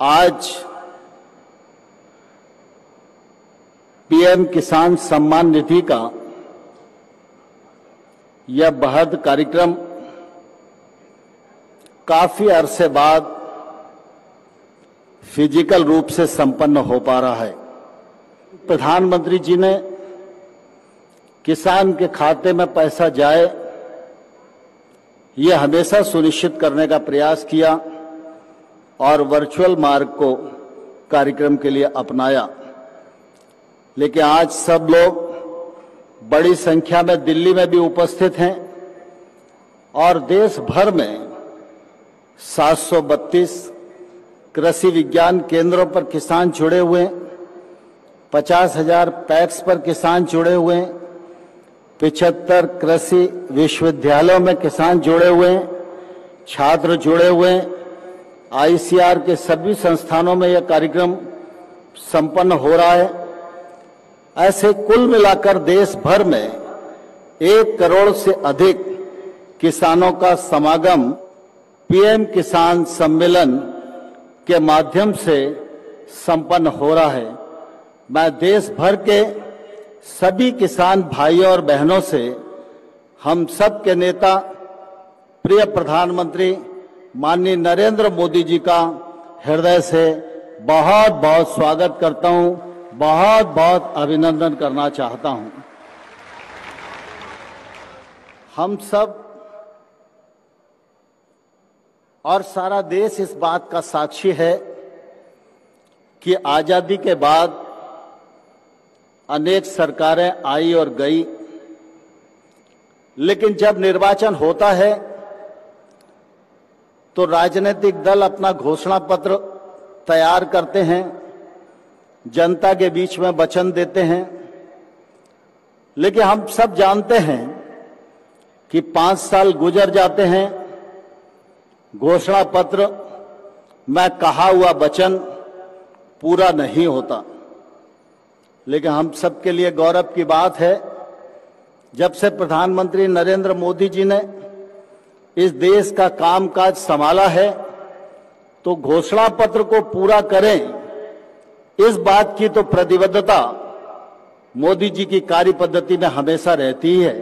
आज पीएम किसान सम्मान निधि का यह बृहद कार्यक्रम काफी अरसे बाद फिजिकल रूप से संपन्न हो पा रहा है। प्रधानमंत्री जी ने किसान के खाते में पैसा जाए, यह हमेशा सुनिश्चित करने का प्रयास किया और वर्चुअल मार्ग को कार्यक्रम के लिए अपनाया। लेकिन आज सब लोग बड़ी संख्या में दिल्ली में भी उपस्थित हैं और देश भर में 732 कृषि विज्ञान केंद्रों पर किसान जुड़े हुए हैं, 50,000 पैक्स पर किसान जुड़े हुए हैं, 75 कृषि विश्वविद्यालयों में किसान जुड़े हुए हैं, छात्र जुड़े हुए हैं। आईसीआर के सभी संस्थानों में यह कार्यक्रम संपन्न हो रहा है। ऐसे कुल मिलाकर देश भर में 1 करोड़ से अधिक किसानों का समागम पीएम किसान सम्मेलन के माध्यम से संपन्न हो रहा है। मैं देश भर के सभी किसान भाइयों और बहनों से, हम सब के नेता प्रिय प्रधानमंत्री माननीय नरेंद्र मोदी जी का हृदय से बहुत बहुत स्वागत करता हूं, बहुत बहुत अभिनंदन करना चाहता हूं। हम सब और सारा देश इस बात का साक्षी है कि आजादी के बाद अनेक सरकारें आई और गई, लेकिन जब निर्वाचन होता है तो राजनीतिक दल अपना घोषणा पत्र तैयार करते हैं, जनता के बीच में वचन देते हैं। लेकिन हम सब जानते हैं कि 5 साल गुजर जाते हैं, घोषणा पत्र में कहा हुआ वचन पूरा नहीं होता। लेकिन हम सबके लिए गौरव की बात है, जब से प्रधानमंत्री नरेंद्र मोदी जी ने इस देश का कामकाज संभाला है तो घोषणा पत्र को पूरा करें, इस बात की तो प्रतिबद्धता मोदी जी की कार्य पद्धति में हमेशा रहती है।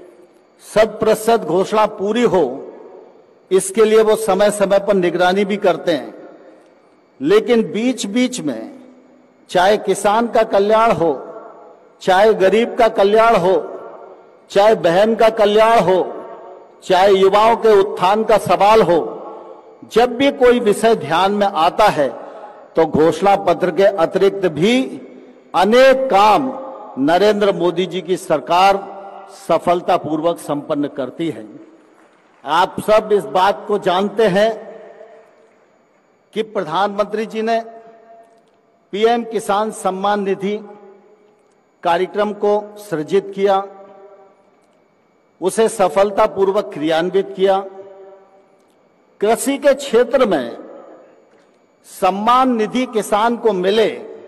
100% घोषणा पूरी हो, इसके लिए वो समय समय पर निगरानी भी करते हैं। लेकिन बीच बीच में चाहे किसान का कल्याण हो, चाहे गरीब का कल्याण हो, चाहे बहन का कल्याण हो, चाहे युवाओं के उत्थान का सवाल हो, जब भी कोई विषय ध्यान में आता है तो घोषणा पत्र के अतिरिक्त भी अनेक काम नरेंद्र मोदी जी की सरकार सफलतापूर्वक संपन्न करती है। आप सब इस बात को जानते हैं कि प्रधानमंत्री जी ने पीएम किसान सम्मान निधि कार्यक्रम को सृजित किया, उसे सफलतापूर्वक क्रियान्वित किया। कृषि के क्षेत्र में सम्मान निधि किसान को मिले,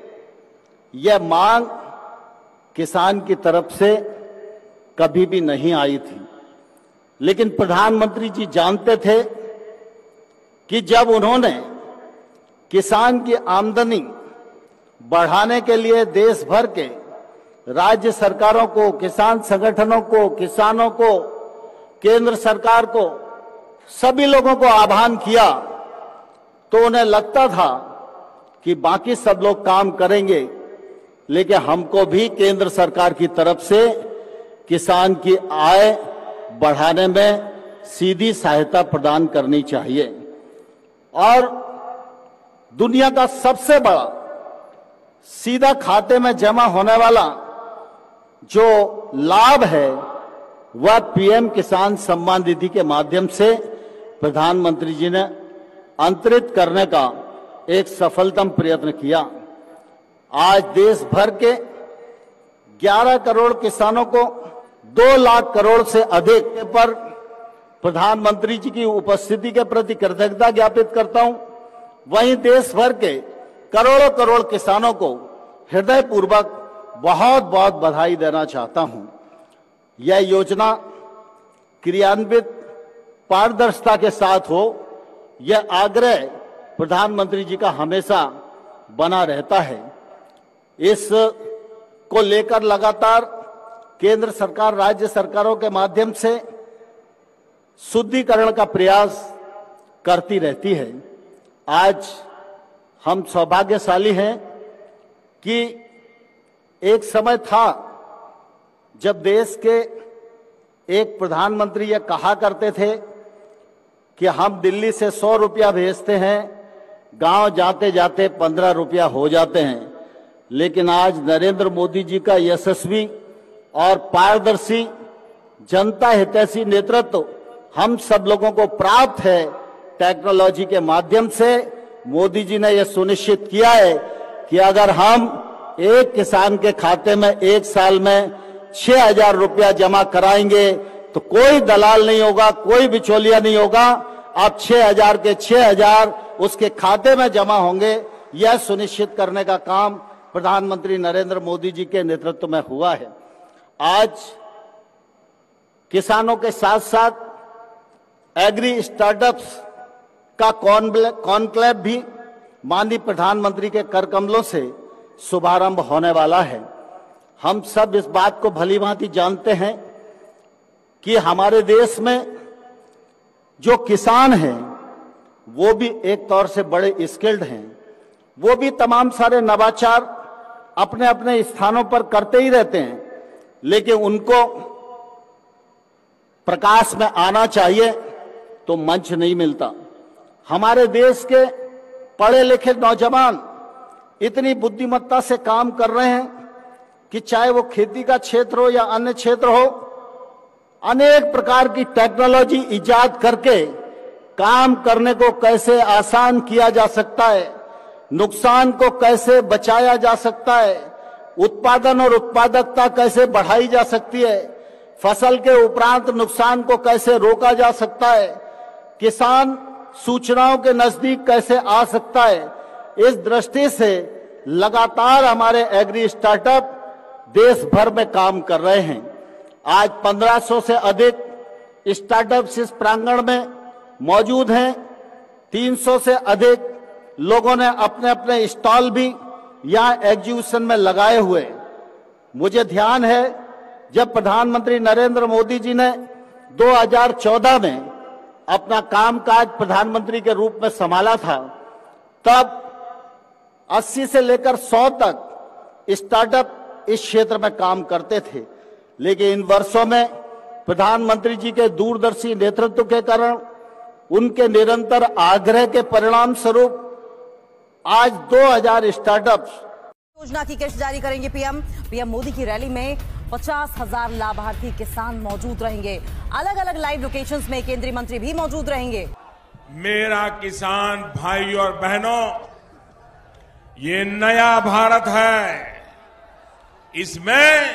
यह मांग किसान की तरफ से कभी भी नहीं आई थी। लेकिन प्रधानमंत्री जी जानते थे कि जब उन्होंने किसान की आमदनी बढ़ाने के लिए देश भर के राज्य सरकारों को, किसान संगठनों को, किसानों को, केंद्र सरकार को, सभी लोगों को आह्वान किया, तो उन्हें लगता था कि बाकी सब लोग काम करेंगे, लेकिन हमको भी केंद्र सरकार की तरफ से किसान की आय बढ़ाने में सीधी सहायता प्रदान करनी चाहिए। और दुनिया का सबसे बड़ा सीधा खाते में जमा होने वाला जो लाभ है वह पीएम किसान सम्मान निधि के माध्यम से प्रधानमंत्री जी ने अंतरित करने का एक सफलतम प्रयत्न किया। आज देश भर के 11 करोड़ किसानों को 2 लाख करोड़ से अधिक पर प्रधानमंत्री जी की उपस्थिति के प्रति कृतज्ञता ज्ञापित करता हूं। वहीं देश भर के करोड़ों करोड़ किसानों को हृदयपूर्वक बहुत बहुत बधाई देना चाहता हूं। यह योजना क्रियान्वित पारदर्शिता के साथ हो, यह आग्रह प्रधानमंत्री जी का हमेशा बना रहता है। इस को लेकर लगातार केंद्र सरकार राज्य सरकारों के माध्यम से शुद्धिकरण का प्रयास करती रहती है। आज हम सौभाग्यशाली हैं कि एक समय था जब देश के एक प्रधानमंत्री ये कहा करते थे कि हम दिल्ली से 100 रुपया भेजते हैं, गांव जाते जाते 15 रुपया हो जाते हैं। लेकिन आज नरेंद्र मोदी जी का यशस्वी और पारदर्शी जनता हितैषी नेतृत्व हम सब लोगों को प्राप्त है। टेक्नोलॉजी के माध्यम से मोदी जी ने यह सुनिश्चित किया है कि अगर हम एक किसान के खाते में एक साल में 6,000 रुपया जमा कराएंगे तो कोई दलाल नहीं होगा, कोई बिचौलिया नहीं होगा। अब 6,000 के 6,000 उसके खाते में जमा होंगे। यह सुनिश्चित करने का काम प्रधानमंत्री नरेंद्र मोदी जी के नेतृत्व में हुआ है। आज किसानों के साथ साथ एग्री स्टार्टअप्स का कॉन्क्लेव भी माननीय प्रधानमंत्री के कर कमलों से शुभारंभ होने वाला है। हम सब इस बात को भलीभांति जानते हैं कि हमारे देश में जो किसान हैं वो भी एक तौर से बड़े स्किल्ड हैं। वो भी तमाम सारे नवाचार अपने अपने स्थानों पर करते ही रहते हैं, लेकिन उनको प्रकाश में आना चाहिए तो मंच नहीं मिलता। हमारे देश के पढ़े लिखे नौजवान इतनी बुद्धिमत्ता से काम कर रहे हैं कि चाहे वो खेती का क्षेत्र हो या अन्य क्षेत्र हो, अनेक प्रकार की टेक्नोलॉजी इजाद करके काम करने को कैसे आसान किया जा सकता है, नुकसान को कैसे बचाया जा सकता है, उत्पादन और उत्पादकता कैसे बढ़ाई जा सकती है, फसल के उपरांत नुकसान को कैसे रोका जा सकता है, किसान सूचनाओं के नजदीक कैसे आ सकता है। इस दृष्टि से लगातार हमारे एग्री स्टार्टअप देश भर में काम कर रहे हैं। आज 1500 से अधिक स्टार्टअप्स इस प्रांगण में मौजूद हैं। 300 से अधिक लोगों ने अपने अपने स्टॉल भी यहाँ एग्जीबिशन में लगाए हुए। मुझे ध्यान है जब प्रधानमंत्री नरेंद्र मोदी जी ने 2014 में अपना कामकाज प्रधानमंत्री के रूप में संभाला था, तब 80 से लेकर 100 तक स्टार्टअप इस क्षेत्र में काम करते थे। लेकिन इन वर्षों में प्रधानमंत्री जी के दूरदर्शी नेतृत्व के कारण, उनके निरंतर आग्रह के परिणाम स्वरूप आज 2000 स्टार्टअप्स योजना की किस्त जारी करेंगे पीएम मोदी की रैली में 50,000 लाभार्थी किसान मौजूद रहेंगे। अलग अलग लाइव लोकेशंस में केंद्रीय मंत्री भी मौजूद रहेंगे। मेरा किसान भाई और बहनों, ये नया भारत है। इसमें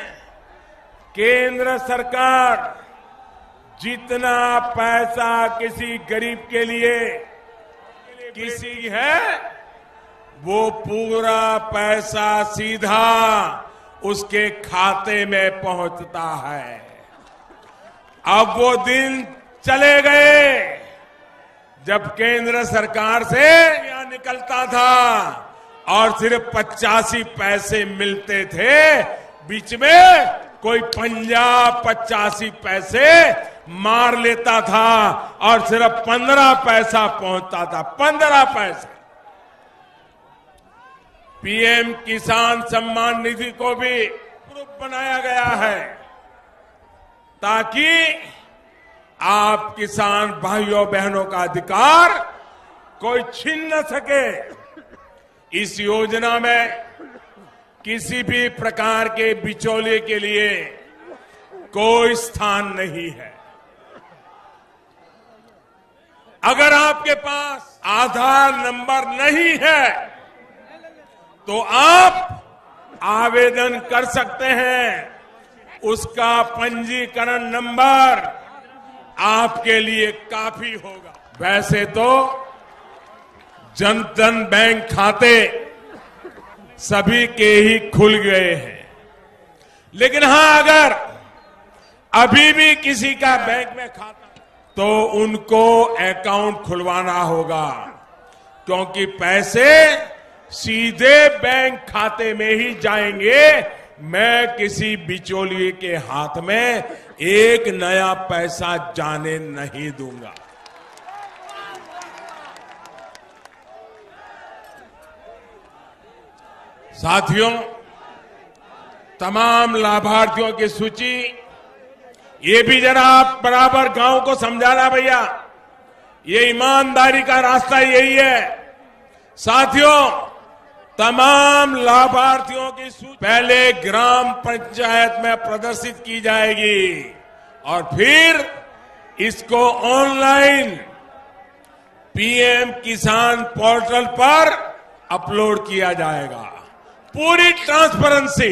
केंद्र सरकार जितना पैसा किसी गरीब के लिए किसी है, वो पूरा पैसा सीधा उसके खाते में पहुंचता है। अब वो दिन चले गए जब केंद्र सरकार से यहां निकलता था और सिर्फ 85 पैसे मिलते थे, बीच में कोई 50-85 पैसे मार लेता था और सिर्फ 15 पैसा पहुंचता था। 15 पैसे। पीएम किसान सम्मान निधि को भी ग्रुप बनाया गया है ताकि आप किसान भाइयों बहनों का अधिकार कोई छीन न सके। इस योजना में किसी भी प्रकार के बिचौलिए के लिए कोई स्थान नहीं है। अगर आपके पास आधार नंबर नहीं है तो आप आवेदन कर सकते हैं। उसका पंजीकरण नंबर आपके लिए काफी होगा। वैसे तो जन धन बैंक खाते सभी के ही खुल गए हैं, लेकिन हां, अगर अभी भी किसी का बैंक में खाता तो उनको अकाउंट खुलवाना होगा। क्योंकि पैसे सीधे बैंक खाते में ही जाएंगे। मैं किसी बिचौलिए के हाथ में एक नया पैसा जाने नहीं दूंगा। साथियों, तमाम लाभार्थियों की सूची ये भी जरा आप बराबर गांव को समझाना भैया, ये ईमानदारी का रास्ता यही है। साथियों, तमाम लाभार्थियों की सूची पहले ग्राम पंचायत में प्रदर्शित की जाएगी और फिर इसको ऑनलाइन पीएम किसान पोर्टल पर अपलोड किया जाएगा। पूरी ट्रांसपेरेंसी।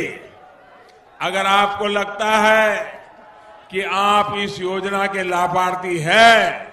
अगर आपको लगता है कि आप इस योजना के लाभार्थी हैं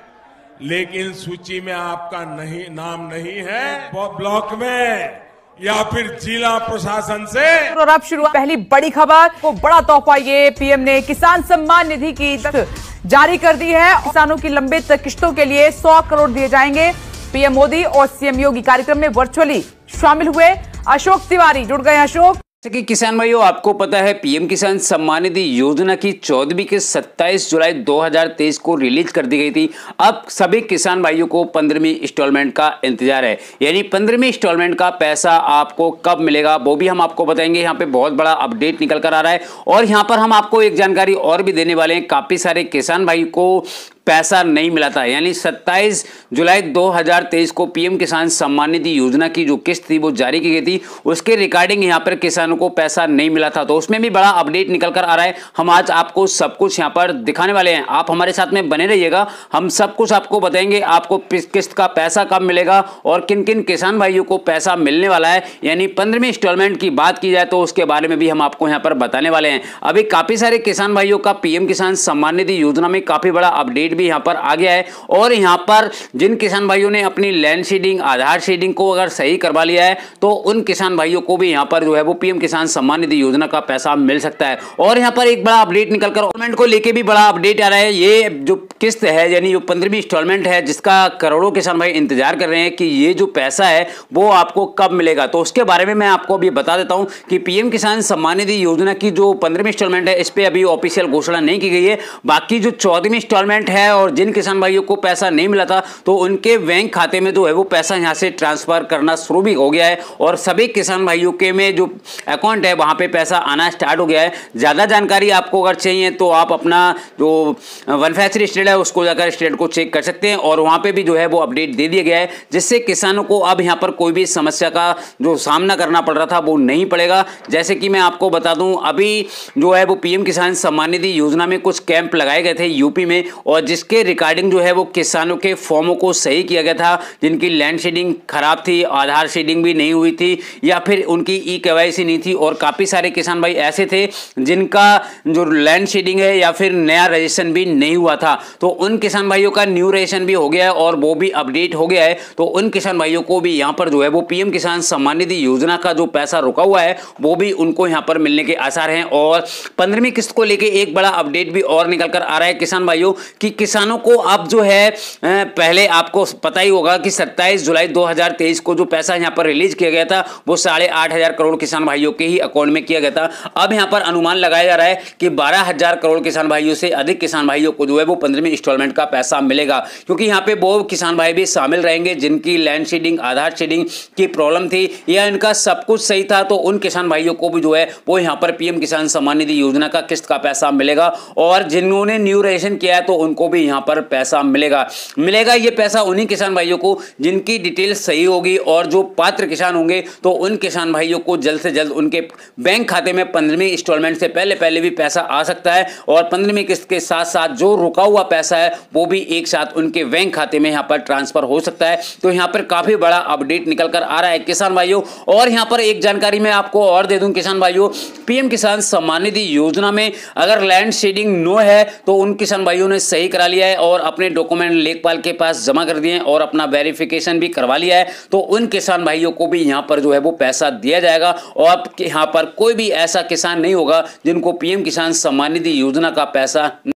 लेकिन सूची में आपका नाम नहीं है, ब्लॉक में या फिर जिला प्रशासन से। और अब शुरू पहली बड़ी खबर को बड़ा तोहफा, ये पीएम ने किसान सम्मान निधि की जारी कर दी है। किसानों की लंबित किश्तों के लिए 100 करोड़ दिए जाएंगे। पीएम मोदी और सीएम योगी कार्यक्रम में वर्चुअली शामिल हुए। अशोक तिवारी जुड़ गए। अशोक, कि किसान भाइयों, आपको पता है पीएम किसान सम्मान निधि योजना की 14वीं के 27 जुलाई 2023 को रिलीज कर दी गई थी। अब सभी किसान भाइयों को 15वीं इंस्टॉलमेंट का इंतजार है, यानी 15वीं इंस्टॉलमेंट का पैसा आपको कब मिलेगा वो भी हम आपको बताएंगे। यहाँ पे बहुत बड़ा अपडेट निकल कर आ रहा है और यहाँ पर हम आपको एक जानकारी और भी देने वाले हैं। काफी सारे किसान भाई को पैसा नहीं मिला था, यानी 27 जुलाई 2023 को पीएम किसान सम्मान निधि योजना की जो किस्त थी वो जारी की गई थी, उसके रिगार्डिंग यहाँ पर किसानों को पैसा नहीं मिला था। तो उसमें भी बड़ा अपडेट निकल कर आ रहा है। हम आज आपको सब कुछ यहाँ पर दिखाने वाले हैं, आप हमारे साथ में बने रहिएगा। हम सब कुछ आपको बताएंगे, आपको किस्त का पैसा कब मिलेगा और किन किन किसान भाइयों को पैसा मिलने वाला है। यानी 15वीं इंस्टॉलमेंट की बात की जाए तो उसके बारे में भी हम आपको यहाँ पर बताने वाले हैं। अभी काफी सारे किसान भाइयों का पीएम किसान सम्मान निधि योजना में काफी बड़ा अपडेट भी यहां पर आ गया है और यहां पर जिन किसान भाइयों ने अपनी लैंड सीडिंग, आधार सीडिंग को अगर सही करवा लिया है तो उन किसान भाइयों को भी यहां पर जो है वो पीएम किसान सम्मान निधि योजना का पैसा मिल सकता है। और यहां पर एक बड़ा अपडेट निकलकर गवर्नमेंट को लेके भी बड़ा अपडेट आ रहा है। ये जो किस्त है, यानी जो 15वीं इंस्टॉलमेंट है, जिसका करोड़ों किसान भाई इंतजार कर रहे हैं कि ये जो पैसा है वो आपको कब मिलेगा, तो उसके बारे में मैं आपको अभी बता देता हूं कि पीएम किसान सम्मान निधि योजना की जो 15वीं इंस्टॉलमेंट है, इस पे अभी ऑफिशियल घोषणा नहीं की गई है। बाकी जो 14वीं इंस्टॉलमेंट है और जिन किसान भाइयों को पैसा नहीं मिला था तो उनके बैंक खाते में जो है वो पैसा यहां से ट्रांसफर करना शुरू भी हो गया है और सभी किसान भाइयों के में जो अकाउंट है वहां पे पैसा आना स्टार्ट हो गया है। ज्यादा जानकारी आपको अगर चाहिए तो आप अपना जो वन फैक्ट्री स्टेट है उसको जाकर स्टेट को चेक कर सकते हैं और वहां पे भी जो है वो अपडेट दे दिया गया है, जिससे किसानों को अब यहां पर कोई भी समस्या का जो सामना करना पड़ रहा था वो नहीं पड़ेगा। जैसे कि मैं आपको बता दूं, अभी जो है वो पीएम किसान सम्मान निधि योजना में कुछ कैंप लगाए गए थे यूपी में और जिसके रिगार्डिंग जो है वो किसानों के फॉर्मों को सही किया गया था, जिनकी लैंड सीडिंग खराब थी, आधार सीडिंग भी नहीं हुई थी या फिर उनकी ई-केवाईसी नहीं थी और काफी सारे किसान भाई ऐसे थे जिनका जो लैंड सीडिंग है या फिर नया रजिस्ट्रेशन भी नहीं हुआ था, तो उन किसान भाइयों का न्यू रजिस्ट्रेशन भी हो गया है और वो भी अपडेट हो गया है। तो उन किसान भाइयों को भी यहाँ पर जो है वो पीएम किसान सम्मान निधि योजना का जो पैसा रुका हुआ है वो भी उनको यहाँ पर मिलने के आसार हैं। और 15वीं किस्त को लेकर एक बड़ा अपडेट भी और निकल कर आ रहा है किसान भाइयों कि किसानों को अब जो है पहले आपको पता ही होगा कि 27 जुलाई 2023 को जो पैसा यहां पर रिलीज किया गया था वो 8,500 करोड़ किसान भाइयों के ही अकाउंट में किया गया था। अब यहां पर अनुमान लगाया जा रहा है कि 12,000 करोड़ किसान भाइयों से अधिक किसान भाइयों को जो है वो 15वीं इंस्टॉलमेंट का पैसा मिलेगा, क्योंकि यहां पे वो किसान भाई भी शामिल रहेंगे जिनकी लैंड सीडिंग, आधार सीडिंग की प्रॉब्लम थी या इनका सब कुछ सही था, तो उन किसान भाइयों को भी जो है वो यहां पर पीएम किसान सम्मान निधि योजना का किस्त का पैसा मिलेगा और जिन्होंने न्यू रजिस्ट्रेशन किया है तो उनको भी यहां पर पैसा मिलेगा। ये पैसा उन्हीं किसान भाइयों को जिनकी डिटेल सही होगी और जो पात्र किसान होंगे तो उन किसान भाइयों को जल्द से जल्द उनके बैंक खाते में 15वीं इंस्टॉलमेंट से पहले भी पैसा आ सकता है और 15वीं किस्त के साथ साथ जो रुका हुआ पैसा है वो भी एक साथ उनके बैंक खाते में यहां पर ट्रांसफर हो सकता है। तो यहां पर काफी बड़ा अपडेट निकल कर आ रहा है किसान भाइयों। और यहां पर एक जानकारी मैं आपको और दे दूं किसान भाइयों, पीएम किसान सम्मान निधि योजना में अगर लैंड सीडिंग नो है तो उन किसान भाइयों ने सही करा लिया है और अपने डॉक्यूमेंट लेखपाल के पास जमा कर दिए और अपना वेरिफिकेशन भी करवा लिया है, तो उन किसान भाइयों को भी यहां पर जो है वो पैसा दिया जाएगा और यहां पर कोई भी ऐसा किसान नहीं होगा जिनको पीएम किसान सम्मान निधि योजना का पैसा